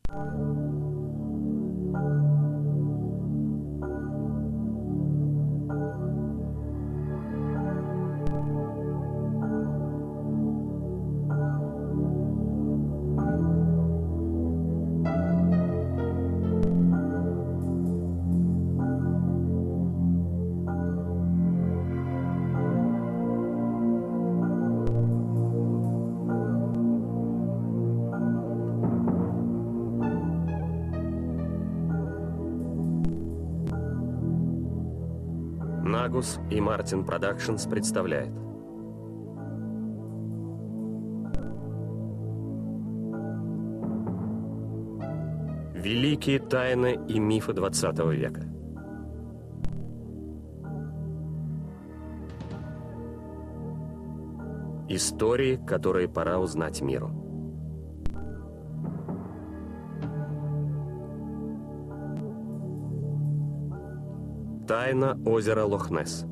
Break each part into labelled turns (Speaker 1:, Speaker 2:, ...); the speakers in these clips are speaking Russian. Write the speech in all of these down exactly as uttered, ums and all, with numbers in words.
Speaker 1: Нагус и Мартин Продакшнс представляет. Великие тайны и мифы двадцатого века. Истории, которые пора узнать миру. Тайна озера Лох-Несс.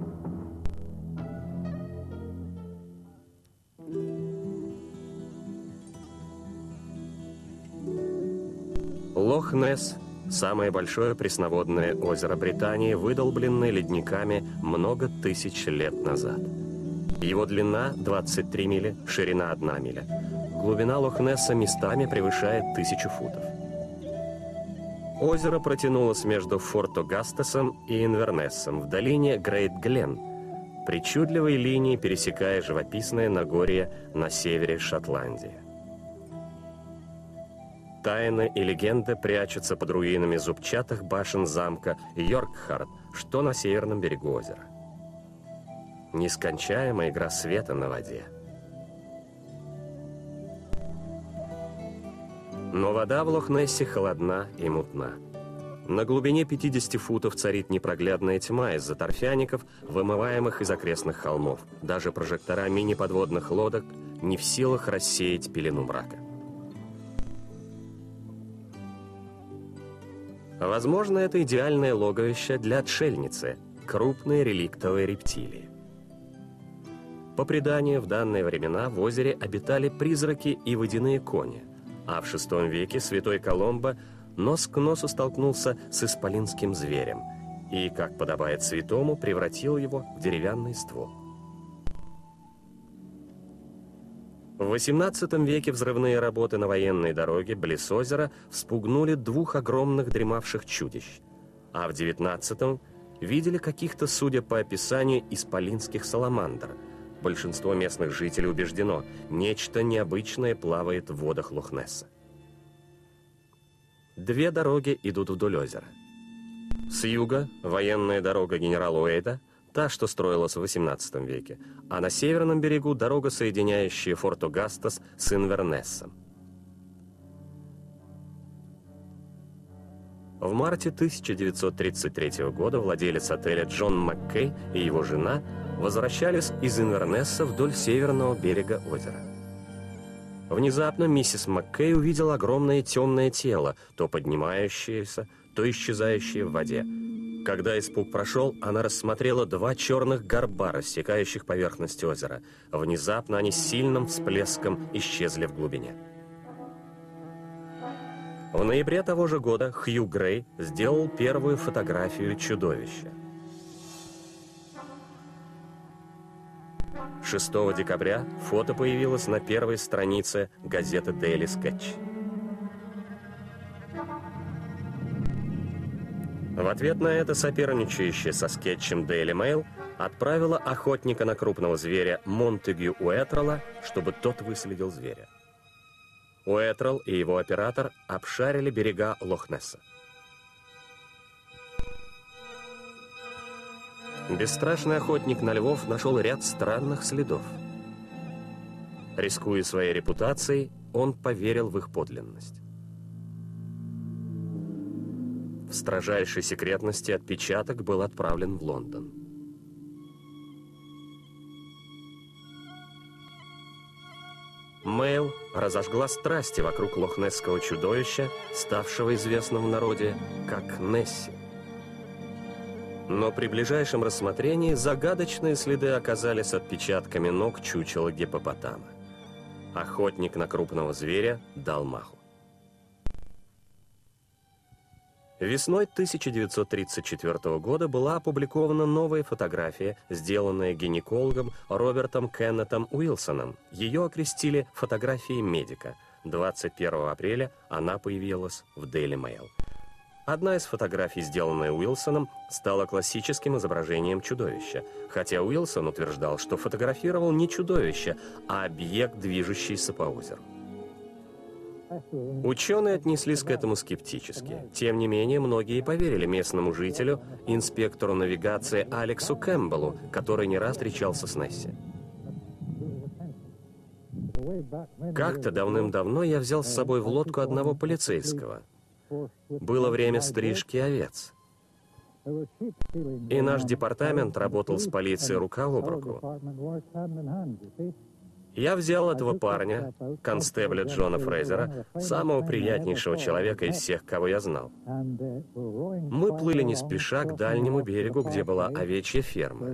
Speaker 1: Лох-Несс – самое большое пресноводное озеро Британии, выдолбленное ледниками много тысяч лет назад. Его длина – двадцать три мили, ширина – одна миля. Глубина Лох-Несса местами превышает тысячу футов. Озеро протянулось между Форт-Огастасом и Инвернессом в долине Грейт-Гленн, причудливой линией пересекая живописное Нагорье на севере Шотландии. Тайны и легенды прячутся под руинами зубчатых башен замка Йоркхард, что на северном берегу озера. Нескончаемая игра света на воде. Но вода в Лох-Нессе холодна и мутна. На глубине пятидесяти футов царит непроглядная тьма из-за торфяников, вымываемых из окрестных холмов. Даже прожектора мини-подводных лодок не в силах рассеять пелену мрака. Возможно, это идеальное логовище для отшельницы, крупной реликтовой рептилии. По преданию, в данные времена в озере обитали призраки и водяные кони, а в шестом веке святой Коломбо нос к носу столкнулся с исполинским зверем и, как подобает святому, превратил его в деревянный ствол. В восемнадцатом веке взрывные работы на военной дороге близ озера вспугнули двух огромных дремавших чудищ, а в девятнадцатом видели каких-то, судя по описанию, исполинских саламандр. Большинство местных жителей убеждено, нечто необычное плавает в водах Лох-Несса. Две дороги идут вдоль озера. С юга – военная дорога генерала Уэйда, та, что строилась в восемнадцатом веке, а на северном берегу – дорога, соединяющая Форт-Огастас с Инвернессом. В марте тысяча девятьсот тридцать третьего года владелец отеля Джон Маккей и его жена возвращались из Инвернесса вдоль северного берега озера. Внезапно миссис Маккей увидела огромное темное тело, то поднимающееся, то исчезающее в воде. Когда испуг прошел, она рассмотрела два черных горба, рассекающих поверхность озера. Внезапно они с сильным всплеском исчезли в глубине. В ноябре того же года Хью Грей сделал первую фотографию чудовища. шестого декабря фото появилось на первой странице газеты Daily Sketch. В ответ на это соперничающая со скетчем Daily Mail отправила охотника на крупного зверя Монтегю Уэтрелла, чтобы тот выследил зверя. Уэтрелл и его оператор обшарили берега Лох-Несса. Бесстрашный охотник на львов нашел ряд странных следов. Рискуя своей репутацией, он поверил в их подлинность. В строжайшей секретности отпечаток был отправлен в Лондон. Мэйл разожгла страсти вокруг лохнесского чудовища, ставшего известным в народе как Несси. Но при ближайшем рассмотрении загадочные следы оказались отпечатками ног чучела гиппопотама. Охотник на крупного зверя дал маху. Весной тысяча девятьсот тридцать четвёртого года была опубликована новая фотография, сделанная гинекологом Робертом Кеннетом Уилсоном. Ее окрестили фотографией медика. двадцать первого апреля она появилась в Daily Mail. Одна из фотографий, сделанная Уилсоном, стала классическим изображением чудовища, хотя Уилсон утверждал, что фотографировал не чудовище, а объект, движущийся по озеру. Ученые отнеслись к этому скептически. Тем не менее, многие поверили местному жителю, инспектору навигации Алексу Кэмпбеллу, который не раз встречался с Несси. Как-то давным-давно я взял с собой в лодку одного полицейского. Было время стрижки овец. И наш департамент работал с полицией рука об руку. Я взял этого парня, констебля Джона Фрейзера, самого приятнейшего человека из всех, кого я знал. Мы плыли не спеша к дальнему берегу, где была овечья ферма.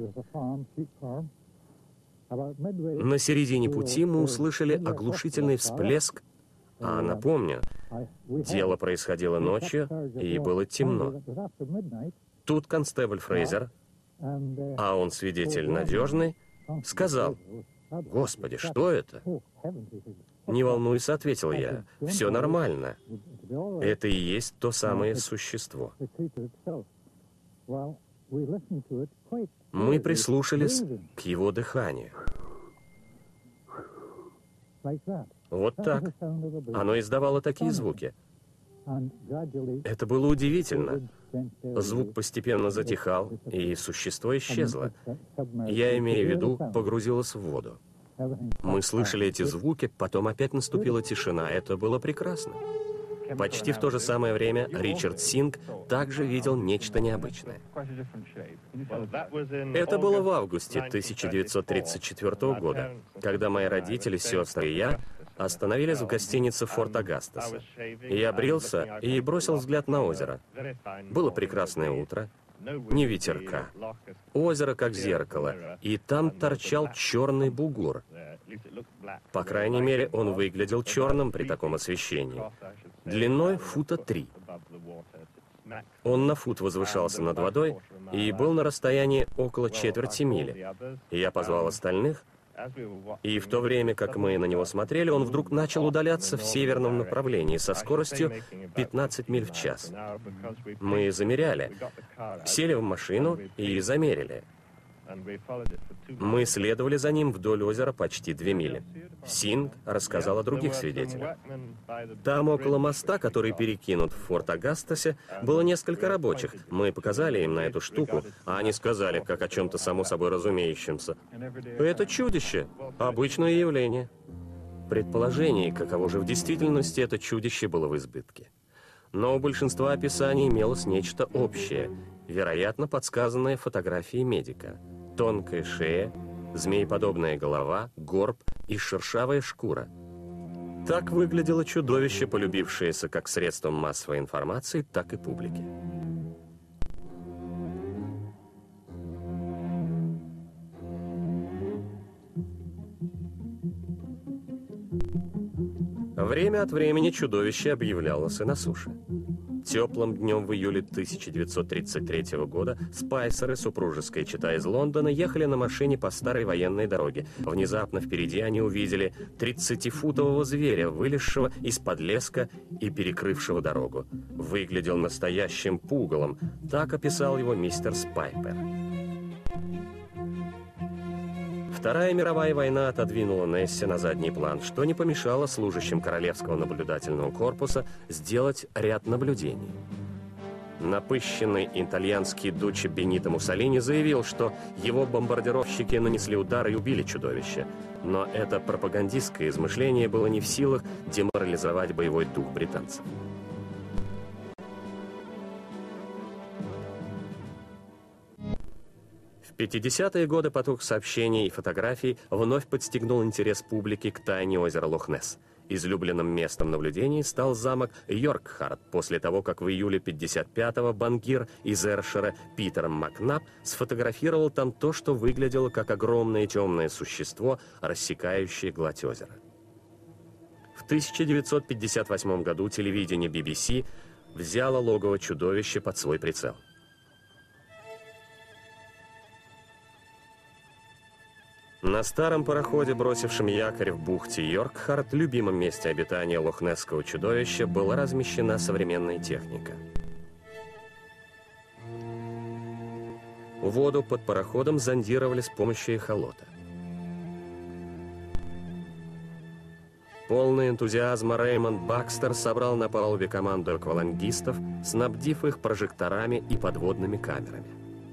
Speaker 1: На середине пути мы услышали оглушительный всплеск, а напомню, дело происходило ночью, и было темно. Тут констебль Фрейзер, а он свидетель надежный, сказал: «Господи, что это?» «Не волнуйся», — ответил я, — «все нормально. Это и есть то самое существо». Мы прислушались к его дыханию. Вот так. Оно издавало такие звуки. Это было удивительно. Звук постепенно затихал, и существо исчезло. Я имею в виду, погрузилось в воду. Мы слышали эти звуки, потом опять наступила тишина. Это было прекрасно. Почти в то же самое время Ричард Синг также видел нечто необычное. Это было в августе тысяча девятьсот тридцать четвёртого года, когда мои родители, сестры и я остановились в гостинице Форт Агастас. Я брился и бросил взгляд на озеро. Было прекрасное утро, ни ветерка. Озеро как зеркало, и там торчал черный бугор. По крайней мере, он выглядел черным при таком освещении. Длиной фута три. Он на фут возвышался над водой и был на расстоянии около четверти мили. Я позвал остальных, и в то время, как мы на него смотрели, он вдруг начал удаляться в северном направлении со скоростью пятнадцать миль в час. Мы замеряли, сели в машину и замерили. Мы следовали за ним вдоль озера почти две мили. Синг рассказал о других свидетелях. Там, около моста, который перекинут в Форт Агастасе, было несколько рабочих. Мы показали им на эту штуку, а они сказали, как о чем-то само собой разумеющемся: «Это чудище, обычное явление». Предположений, каково же в действительности это чудище, было в избытке. Но у большинства описаний имелось нечто общее, вероятно, подсказанное фотографией медика. Тонкая шея, змееподобная голова, горб и шершавая шкура. Так выглядело чудовище, полюбившееся как средством массовой информации, так и публике. Время от времени чудовище объявлялось и на суше. Теплым днем в июле тысяча девятьсот тридцать третьего года Спайсеры, супружеская чета из Лондона, ехали на машине по старой военной дороге. Внезапно впереди они увидели тридцатифутового зверя, вылезшего из-под леска и перекрывшего дорогу. Выглядел настоящим пугалом. Так описал его мистер Спайпер. Вторая мировая война отодвинула Несси на задний план, что не помешало служащим Королевского наблюдательного корпуса сделать ряд наблюдений. Напыщенный итальянский дуччо Бенито Муссолини заявил, что его бомбардировщики нанесли удар и убили чудовище. Но это пропагандистское измышление было не в силах деморализовать боевой дух британцев. В пятидесятые годы поток сообщений и фотографий вновь подстегнул интерес публики к тайне озера Лох-Несс. Излюбленным местом наблюдений стал замок Йоркхард после того, как в июле пятьдесят пятого банкир из Эршера Питер Макнаб сфотографировал там то, что выглядело как огромное темное существо, рассекающее гладь озера. В тысяча девятьсот пятьдесят восьмом году телевидение би би си взяло логово чудовища под свой прицел. На старом пароходе, бросившем якорь в бухте Йоркхард, любимом месте обитания лохнесского чудовища, была размещена современная техника. Воду под пароходом зондировали с помощью эхолота. Полный энтузиазма Реймонд Бакстер собрал на палубе команду аквалангистов, снабдив их прожекторами и подводными камерами.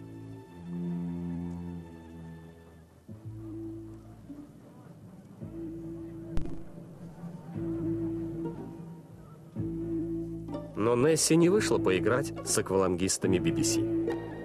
Speaker 1: Но Несси не вышло поиграть с аквалангистами би би си.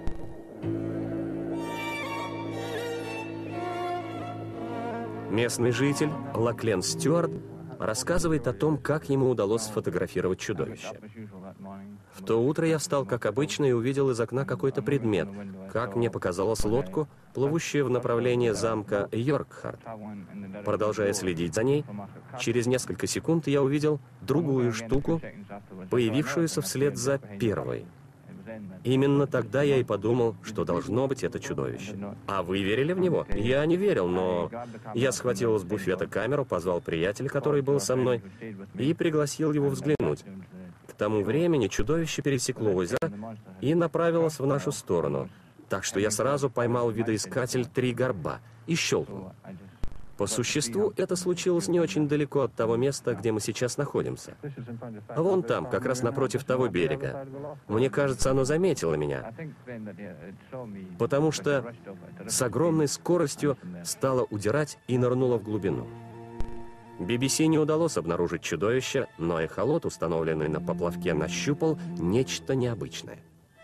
Speaker 1: Местный житель Лаклен Стюарт рассказывает о том, как ему удалось сфотографировать чудовище. В то утро я встал, как обычно, и увидел из окна какой-то предмет, как мне показалось, лодку, плывущую в направлении замка Йоркхард. Продолжая следить за ней, через несколько секунд я увидел другую штуку, появившуюся вслед за первой. Именно тогда я и подумал, что должно быть это чудовище. А вы верили в него? Я не верил, но я схватил из буфета камеру, позвал приятеля, который был со мной, и пригласил его взглянуть. К тому времени чудовище пересекло озеро и направилось в нашу сторону, так что я сразу поймал видоискатель «Три горба» и щелкнул. По существу, это случилось не очень далеко от того места, где мы сейчас находимся. А вон там, как раз напротив того берега. Мне кажется, оно заметило меня, потому что с огромной скоростью стало удирать и нырнуло в глубину. би би си не удалось обнаружить чудовище, но эхолот, установленный на поплавке, нащупал нечто необычное.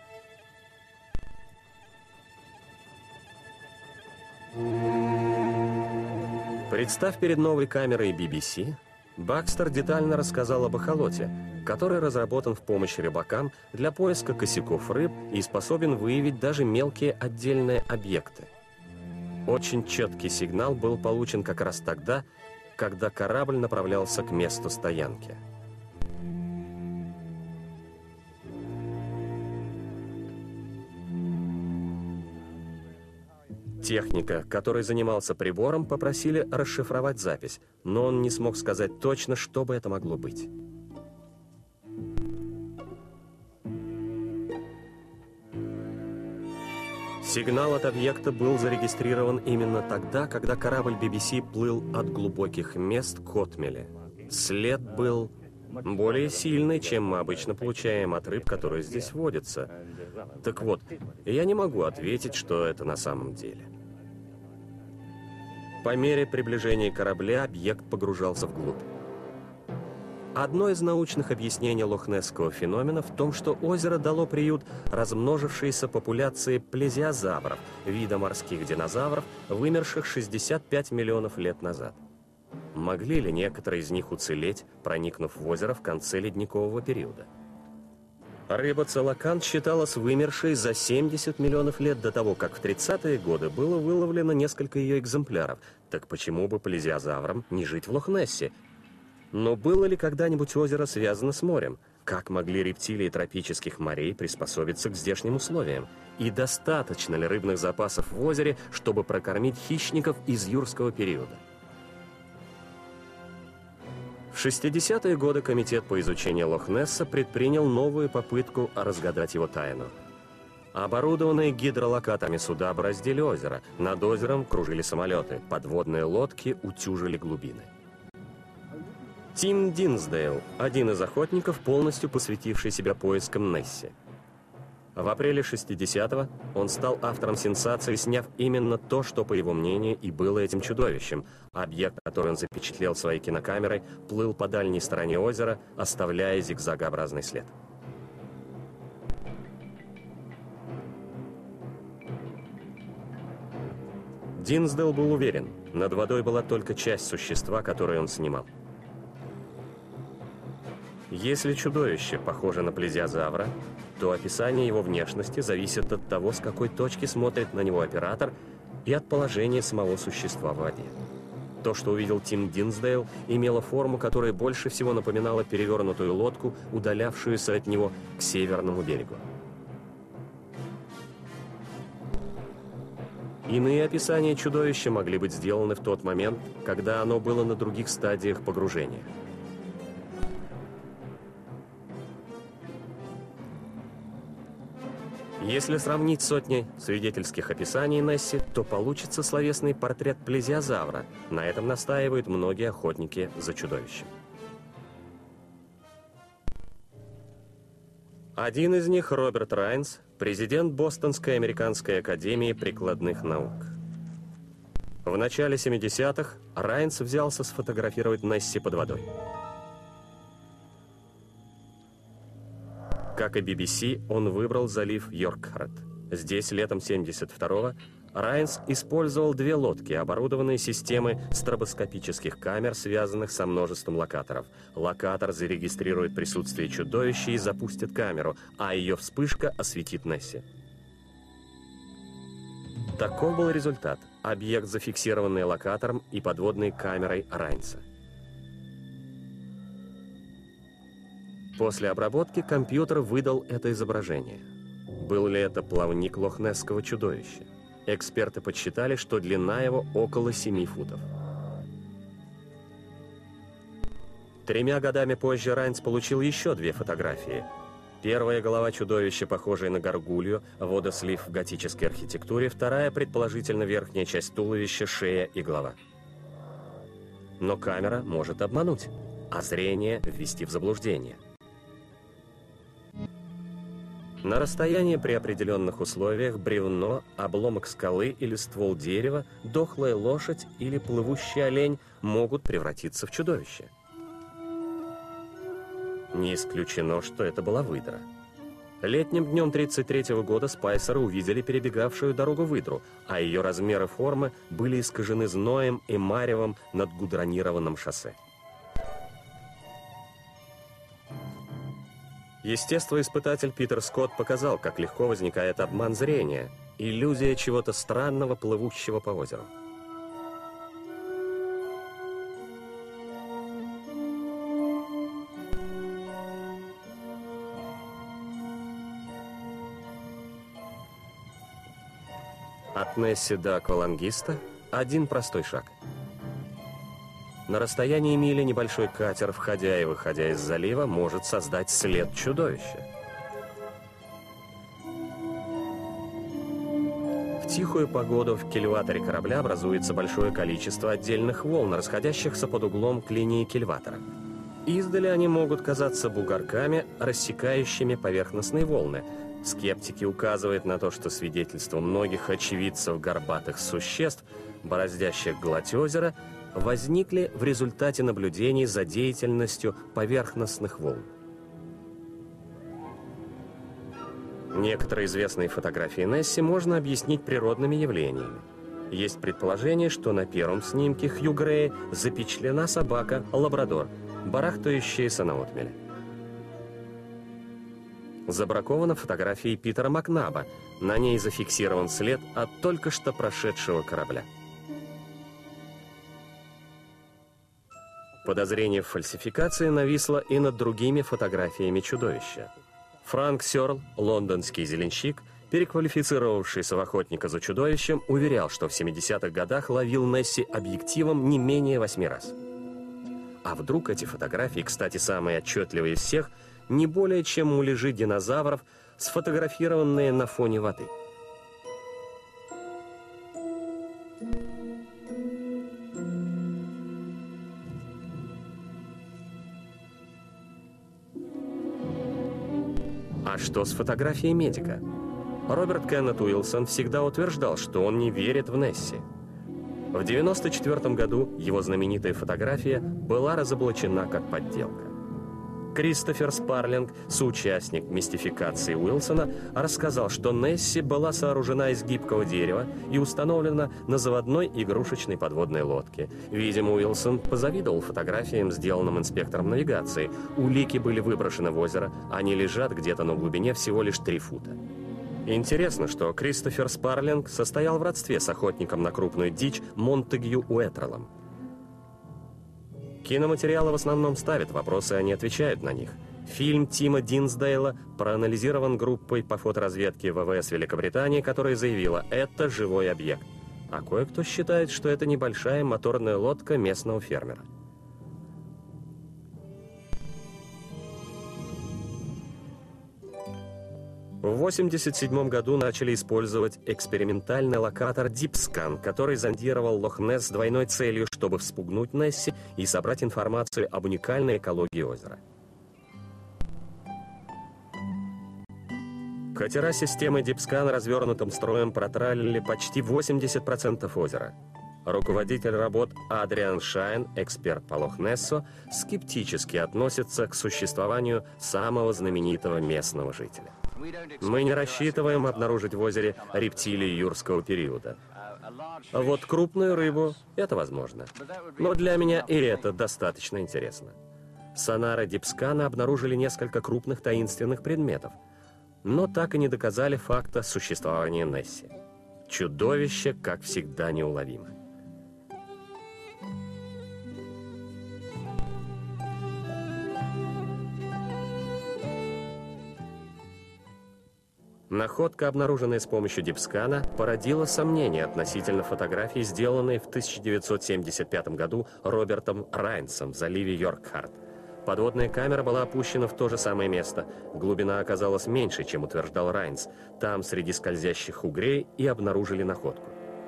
Speaker 1: Представ перед новой камерой би би си, Бакстер детально рассказал об эхолоте, который разработан в помощь рыбакам для поиска косяков рыб и способен выявить даже мелкие отдельные объекты. Очень четкий сигнал был получен как раз тогда, когда корабль направлялся к месту стоянки. Техника, который занимался прибором, попросили расшифровать запись, но он не смог сказать точно, что бы это могло быть. Сигнал от объекта был зарегистрирован именно тогда, когда корабль би би си плыл от глубоких мест к отмели. След был более сильный, чем мы обычно получаем от рыб, которые здесь водятся. Так вот, я не могу ответить, что это на самом деле. По мере приближения корабля объект погружался вглубь. Одно из научных объяснений лохнесского феномена в том, что озеро дало приют размножившейся популяции плезиозавров, вида морских динозавров, вымерших шестьдесят пять миллионов лет назад. Могли ли некоторые из них уцелеть, проникнув в озеро в конце ледникового периода? Рыба целокант считалась вымершей за семьдесят миллионов лет до того, как в тридцатые годы было выловлено несколько ее экземпляров. Так почему бы плезиозаврам не жить в Лохнессе? Но было ли когда-нибудь озеро связано с морем? Как могли рептилии тропических морей приспособиться к здешним условиям? И достаточно ли рыбных запасов в озере, чтобы прокормить хищников из юрского периода? В шестидесятые годы Комитет по изучению Лохнесса предпринял новую попытку разгадать его тайну. Оборудованные гидролокаторами суда бороздили озеро, над озером кружили самолеты, подводные лодки утюжили глубины. Тим Динсдейл, один из охотников, полностью посвятивший себя поискам Несси. В апреле шестидесятого он стал автором сенсации, сняв именно то, что, по его мнению, и было этим чудовищем. Объект, который он запечатлел своей кинокамерой, плыл по дальней стороне озера, оставляя зигзагообразный след. Динсдейл был уверен, над водой была только часть существа, которое он снимал. Если чудовище похоже на плезиозавра, то описание его внешности зависит от того, с какой точки смотрит на него оператор, и от положения самого существа в воде. То, что увидел Тим Динсдейл, имело форму, которая больше всего напоминала перевернутую лодку, удалявшуюся от него к северному берегу. Иные описания чудовища могли быть сделаны в тот момент, когда оно было на других стадиях погружения. Если сравнить сотни свидетельских описаний Несси, то получится словесный портрет плезиозавра. На этом настаивают многие охотники за чудовищем. Один из них, Роберт Райнс, президент Бостонской американской академии прикладных наук. В начале семидесятых Райнс взялся сфотографировать Несси под водой. Как и би би си, он выбрал залив Йоркхард. Здесь летом семьдесят второго Райнс использовал две лодки, оборудованные системой стробоскопических камер, связанных со множеством локаторов. Локатор зарегистрирует присутствие чудовища и запустит камеру, а ее вспышка осветит Несси. Таков был результат. Объект, зафиксированный локатором и подводной камерой Райнса. После обработки компьютер выдал это изображение. Был ли это плавник лохнесского чудовища? Эксперты подсчитали, что длина его около семи футов. Тремя годами позже Райнс получил еще две фотографии. Первая — голова чудовища, похожая на горгулью, водослив в готической архитектуре. Вторая — предположительно верхняя часть туловища, шея и голова. Но камера может обмануть, а зрение ввести в заблуждение. На расстоянии при определенных условиях бревно, обломок скалы или ствол дерева, дохлая лошадь или плывущий олень могут превратиться в чудовище. Не исключено, что это была выдра. Летним днем тридцать третьего года спайсеры увидели перебегавшую дорогу выдру, а ее размеры формы были искажены зноем и маревом над гудронированным шоссе. Естествоиспытатель Питер Скотт показал, как легко возникает обман зрения, иллюзия чего-то странного, плывущего по озеру. От Несси до аквалангиста один простой шаг. На расстоянии мили небольшой катер, входя и выходя из залива, может создать след чудовища. В тихую погоду в кильваторе корабля образуется большое количество отдельных волн, расходящихся под углом к линии кильватора. Издали они могут казаться бугорками, рассекающими поверхностные волны. Скептики указывают на то, что свидетельство многих очевидцев горбатых существ, бороздящих гладь озера, возникли в результате наблюдений за деятельностью поверхностных волн. Некоторые известные фотографии Несси можно объяснить природными явлениями. Есть предположение, что на первом снимке Хью Грея запечатлена собака-лабрадор, барахтающаяся на отмеле. Забракована фотография Питера Макнаба. На ней зафиксирован след от только что прошедшего корабля. Подозрение в фальсификации нависло и над другими фотографиями чудовища. Франк Сёрл, лондонский зеленщик, переквалифицировавшийся в охотника за чудовищем, уверял, что в семидесятых годах ловил Несси объективом не менее восьми раз. А вдруг эти фотографии, кстати, самые отчетливые из всех, не более чем муляжи динозавров, сфотографированные на фоне воды? А что с фотографией медика? Роберт Кеннет Уилсон всегда утверждал, что он не верит в Несси. В девяносто четвёртом году его знаменитая фотография была разоблачена как подделка. Кристофер Спарлинг, соучастник мистификации Уилсона, рассказал, что Несси была сооружена из гибкого дерева и установлена на заводной игрушечной подводной лодке. Видимо, Уилсон позавидовал фотографиям, сделанным инспектором навигации. Улики были выброшены в озеро, они лежат где-то на глубине всего лишь три фута. Интересно, что Кристофер Спарлинг состоял в родстве с охотником на крупную дичь Монтегью Уэтреллом. Киноматериалы в основном ставят вопросы, а не отвечают на них. Фильм Тима Динсдейла проанализирован группой по фоторазведке ВВС Великобритании, которая заявила: это живой объект. А кое-кто считает, что это небольшая моторная лодка местного фермера. В восемьдесят седьмом году начали использовать экспериментальный локатор DeepScan, который зондировал Лох-Несс с двойной целью, чтобы вспугнуть Несси и собрать информацию об уникальной экологии озера. Катера системы DeepScan развернутым строем протралили почти восемьдесят процентов озера. Руководитель работ Адриан Шайн, эксперт по Лох-Нессу, скептически относится к существованию самого знаменитого местного жителя. Мы не рассчитываем обнаружить в озере рептилии юрского периода. А вот крупную рыбу – это возможно. Но для меня и это достаточно интересно. Сонары DeepScan обнаружили несколько крупных таинственных предметов, но так и не доказали факта существования Несси. Чудовище, как всегда, неуловимо. Находка, обнаруженная с помощью DeepScan, породила сомнения относительно фотографии, сделанной в тысяча девятьсот семьдесят пятом году Робертом Райнсом в заливе Йоркхард. Подводная камера была опущена в то же самое место. Глубина оказалась меньше, чем утверждал Райнс. Там, среди скользящих угрей, и обнаружили находку.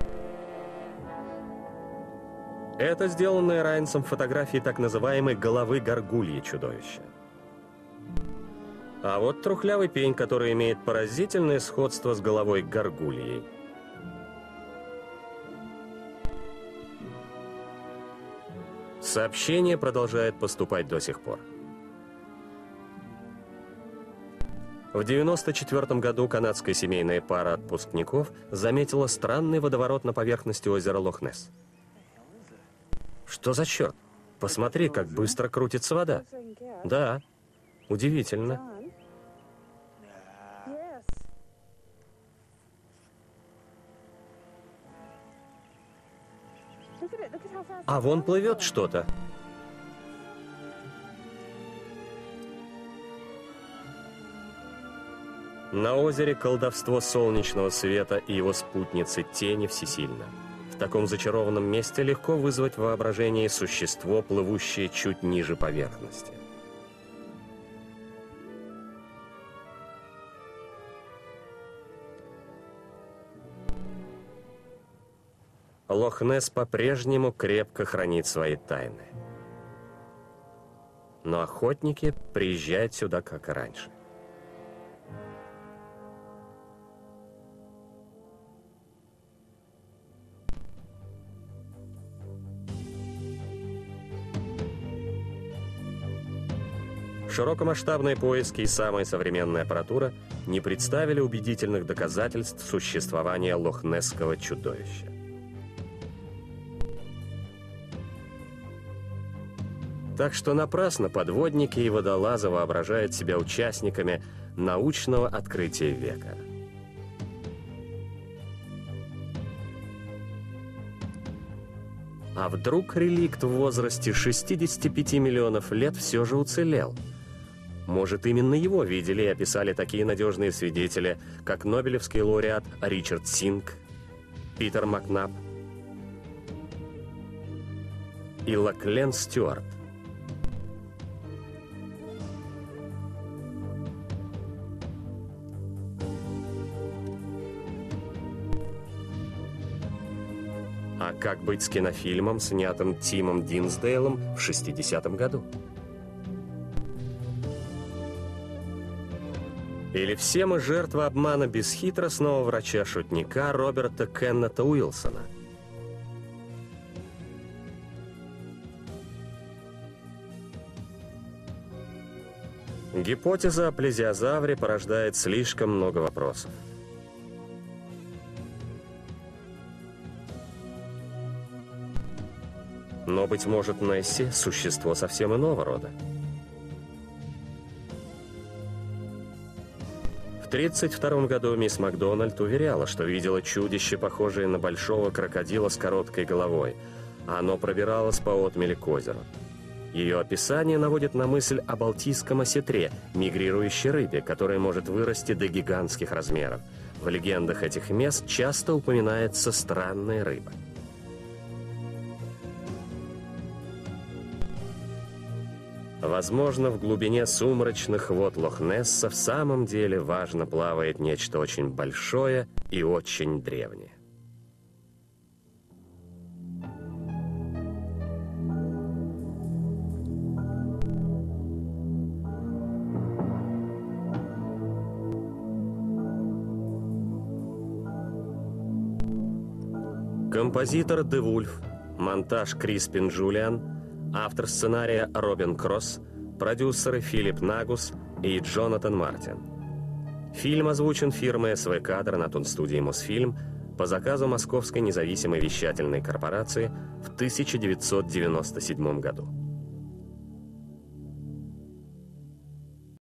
Speaker 1: Это сделанные Райнсом фотографии так называемой головы горгульи чудовища. А вот трухлявый пень, который имеет поразительное сходство с головой горгульей. Сообщение продолжает поступать до сих пор. В девяносто четвёртом году канадская семейная пара отпускников заметила странный водоворот на поверхности озера Лох-Несс. Что за черт? Посмотри, как быстро крутится вода. Да, удивительно. А вон плывет что-то. На озере колдовство солнечного света и его спутницы тени всесильно. В таком зачарованном месте легко вызвать в воображении существо, плывущее чуть ниже поверхности. Лох-Несс по-прежнему крепко хранит свои тайны. Но охотники приезжают сюда, как и раньше. Широкомасштабные поиски и самая современная аппаратура не представили убедительных доказательств существования лох-несского чудовища. Так что напрасно подводники и водолазы воображают себя участниками научного открытия века. А вдруг реликт в возрасте шестидесяти пяти миллионов лет все же уцелел? Может, именно его видели и описали такие надежные свидетели, как нобелевский лауреат Ричард Синг, Питер Макнаб и Лаклен Стюарт. А как быть с кинофильмом, снятым Тимом Динсдейлом в шестидесятом году? Или все мы жертвы обмана бесхитростного врача-шутника Роберта Кеннета Уилсона? Гипотеза о плезиозавре порождает слишком много вопросов. Но, быть может, Несси – существо совсем иного рода. В тридцать втором году мисс Макдональд уверяла, что видела чудище, похожее на большого крокодила с короткой головой. Оно пробиралось по отмели к озеру. Ее описание наводит на мысль о балтийском осетре, мигрирующей рыбе, которая может вырасти до гигантских размеров. В легендах этих мест часто упоминается странная рыба. Возможно, в глубине сумрачных вод Лох-Несса в самом деле важно плавает нечто очень большое и очень древнее. Композитор Де Вульф, монтаж Криспин Джулиан, автор сценария Робин Кросс, продюсеры Филипп Нагус и Джонатан Мартин. Фильм озвучен фирмой эс вэ Кадр на Тунстудии Мосфильм по заказу Московской независимой вещательной корпорации в тысяча девятьсот девяносто седьмом году.